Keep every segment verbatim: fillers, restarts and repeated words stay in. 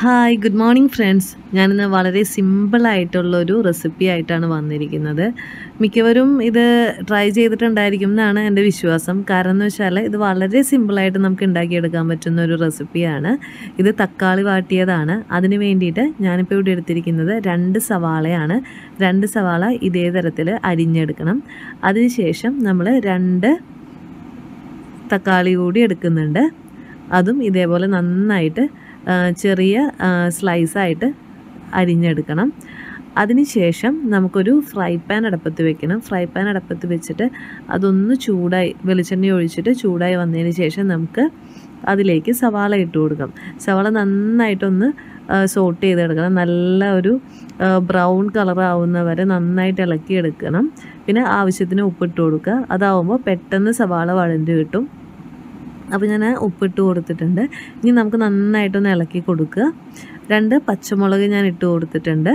Hi good morning friends. ഞാനിന്ന് വളരെ സിമ്പിളായിട്ടുള്ളൊരു റെസിപ്പി ആയിട്ടാണ് വന്നിരിക്കുന്നത്. മിക്കവരും ഇത് ട്രൈ ചെയ്തിട്ടുണ്ടായിരിക്കും എന്നാണ് എൻ്റെ വിശ്വാസം. കാരണം എന്ന് വെച്ചാൽ ഇത് വളരെ സിമ്പിളായിട്ട് നമുക്ക് ഉണ്ടാക്കിയെടുക്കാൻ പറ്റുന്ന ഒരു റെസിപ്പിയാണ്. ഇത് തക്കാളി വാട്ടിയതാണ്. അതിന് വേണ്ടിയിട്ട് ഞാനിപ്പോൾ ഇവിടെ എടുത്തിരിക്കുന്നത് രണ്ട് സവാളയാണ്. രണ്ട് സവാള ഇതേ തരത്തിൽ അരിഞ്ഞെടുക്കണം. അതിനുശേഷം നമ്മൾ രണ്ട് തക്കാളി കൂടി എടുക്കുന്നുണ്ട്. അതും ഇതേപോലെ നന്നായിട്ട് ചെറിയ സ്ലൈസായിട്ട് അരിഞ്ഞെടുക്കണം. അതിനുശേഷം നമുക്കൊരു ഫ്രൈ പാൻ അടുപ്പത്ത് വെക്കണം. ഫ്രൈ പാൻ അടുപ്പത്ത് വെച്ചിട്ട് അതൊന്ന് ചൂടായി വെളിച്ചെണ്ണ ഒഴിച്ചിട്ട് ചൂടായി വന്നതിന് ശേഷം നമുക്ക് അതിലേക്ക് സവാള ഇട്ട് കൊടുക്കാം. സവാള നന്നായിട്ടൊന്ന് സോട്ട് ചെയ്തെടുക്കണം. നല്ല ഒരു ബ്രൗൺ കളറാവുന്ന വരെ നന്നായിട്ട് ഇളക്കിയെടുക്കണം. പിന്നെ ആവശ്യത്തിന് ഉപ്പിട്ട് കൊടുക്കുക. അതാവുമ്പോൾ പെട്ടെന്ന് സവാള വഴണ്ട് കിട്ടും. അപ്പോൾ ഞാൻ ഉപ്പിട്ട് കൊടുത്തിട്ടുണ്ട്. ഇനി നമുക്ക് നന്നായിട്ടൊന്ന് ഇളക്കി കൊടുക്കുക. രണ്ട് പച്ചമുളക് ഞാൻ ഇട്ട് കൊടുത്തിട്ടുണ്ട്.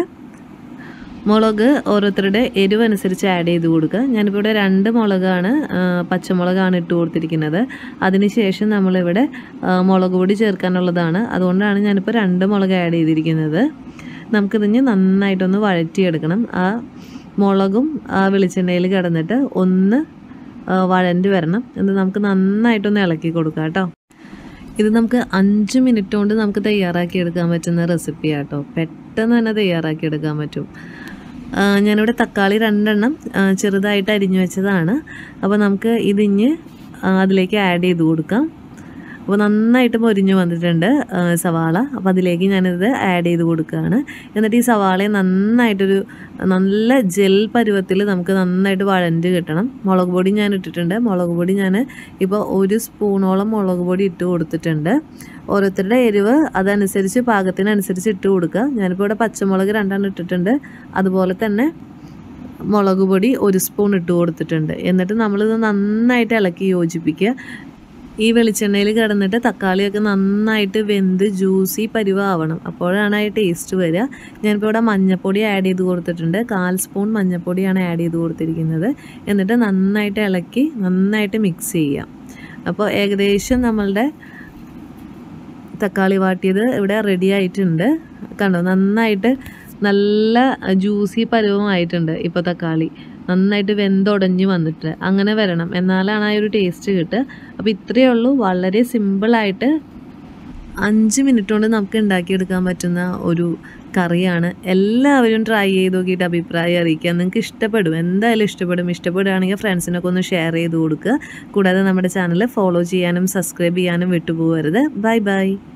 മുളക് ഓരോരുത്തരുടെ എരിവ് അനുസരിച്ച് ആഡ് ചെയ്ത് കൊടുക്കുക. ഞാനിപ്പോൾ ഇവിടെ രണ്ട് മുളകാണ് പച്ചമുളകാണ് ഇട്ട് കൊടുത്തിരിക്കുന്നത്. അതിനുശേഷം നമ്മളിവിടെ മുളക് പൊടി ചേർക്കാനുള്ളതാണ്. അതുകൊണ്ടാണ് ഞാനിപ്പോൾ രണ്ട് മുളക് ആഡ് ചെയ്തിരിക്കുന്നത്. നമുക്കിതിന് നന്നായിട്ടൊന്ന് വഴറ്റിയെടുക്കണം. ആ മുളകും ആ വെളിച്ചെണ്ണയിൽ കിടന്നിട്ട് ഒന്ന് വഴണ്ട് വരണം. ഇത് നമുക്ക് നന്നായിട്ടൊന്ന് ഇളക്കി കൊടുക്കാം കേട്ടോ. ഇത് നമുക്ക് അഞ്ച് മിനിറ്റ് കൊണ്ട് നമുക്ക് തയ്യാറാക്കി എടുക്കാൻ പറ്റുന്ന റെസിപ്പിയാണ് കേട്ടോ. പെട്ടെന്ന് തന്നെ തയ്യാറാക്കി എടുക്കാൻ പറ്റും. ഞാനിവിടെ തക്കാളി രണ്ടെണ്ണം ചെറുതായിട്ട് അരിഞ്ഞു വെച്ചതാണ്. അപ്പോൾ നമുക്ക് ഇതിഞ്ഞ് അതിലേക്ക് ആഡ് ചെയ്ത് കൊടുക്കാം. അപ്പോൾ നന്നായിട്ട് പൊരിഞ്ഞ് വന്നിട്ടുണ്ട് സവാള. അപ്പോൾ അതിലേക്ക് ഞാനിത് ആഡ് ചെയ്ത് കൊടുക്കുകയാണ്. എന്നിട്ട് ഈ സവാളയെ നന്നായിട്ടൊരു നല്ല ജെൽ പരുവത്തിൽ നമുക്ക് നന്നായിട്ട് വഴണ്ട് കിട്ടണം. മുളക് പൊടി ഞാൻ ഇട്ടിട്ടുണ്ട്. മുളക് പൊടി ഞാൻ ഇപ്പോൾ ഒരു സ്പൂണോളം മുളക് പൊടി ഇട്ട് കൊടുത്തിട്ടുണ്ട്. ഓരോരുത്തരുടെ എരിവ് അതനുസരിച്ച് പാകത്തിനനുസരിച്ച് ഇട്ട് കൊടുക്കുക. ഞാനിപ്പോൾ ഇവിടെ പച്ചമുളക് രണ്ടെണ്ണം ഇട്ടിട്ടുണ്ട്. അതുപോലെ തന്നെ മുളക് പൊടി ഒരു സ്പൂൺ ഇട്ട് കൊടുത്തിട്ടുണ്ട്. എന്നിട്ട് നമ്മളിത് നന്നായിട്ട് ഇളക്കി യോജിപ്പിക്കുക. ഈ വെളിച്ചെണ്ണയിൽ കിടന്നിട്ട് തക്കാളിയൊക്കെ നന്നായിട്ട് വെന്ത് ജ്യൂസി പരുവാവണം. അപ്പോഴാണ് ആ ടേസ്റ്റ് വരിക. ഞാനിപ്പോൾ ഇവിടെ മഞ്ഞൾപ്പൊടി ആഡ് ചെയ്ത് കൊടുത്തിട്ടുണ്ട്. കാൽ സ്പൂൺ മഞ്ഞൾപ്പൊടിയാണ് ആഡ് ചെയ്ത് കൊടുത്തിരിക്കുന്നത്. എന്നിട്ട് നന്നായിട്ട് ഇളക്കി നന്നായിട്ട് മിക്സ് ചെയ്യാം. അപ്പോൾ ഏകദേശം നമ്മളുടെ തക്കാളി വാട്ടിയത് ഇവിടെ റെഡി ആയിട്ടുണ്ട്. കണ്ടോ, നന്നായിട്ട് നല്ല ജ്യൂസി പരുവമായിട്ടുണ്ട്. ഇപ്പോൾ തക്കാളി നന്നായിട്ട് വെന്തുടഞ്ഞ് വന്നിട്ട് അങ്ങനെ വരണം. എന്നാലാണ് ആ ഒരു ടേസ്റ്റ് കിട്ടുക. അപ്പോൾ ഇത്രയേ ഉള്ളൂ. വളരെ സിമ്പിളായിട്ട് അഞ്ച് മിനിറ്റ് കൊണ്ട് നമുക്ക് ഉണ്ടാക്കിയെടുക്കാൻ പറ്റുന്ന ഒരു കറിയാണ്. എല്ലാവരും ട്രൈ ചെയ്ത് നോക്കിയിട്ട് അഭിപ്രായം അറിയിക്കുക. നിങ്ങൾക്ക് ഇഷ്ടപ്പെടും, എന്തായാലും ഇഷ്ടപ്പെടും. ഇഷ്ടപ്പെടുകയാണെങ്കിൽ ഫ്രണ്ട്സിനൊക്കെ ഒന്ന് ഷെയർ ചെയ്ത് കൊടുക്കുക. കൂടാതെ നമ്മുടെ ചാനൽ ഫോളോ ചെയ്യാനും സബ്സ്ക്രൈബ് ചെയ്യാനും വിട്ടുപോകരുത്. Bye bye.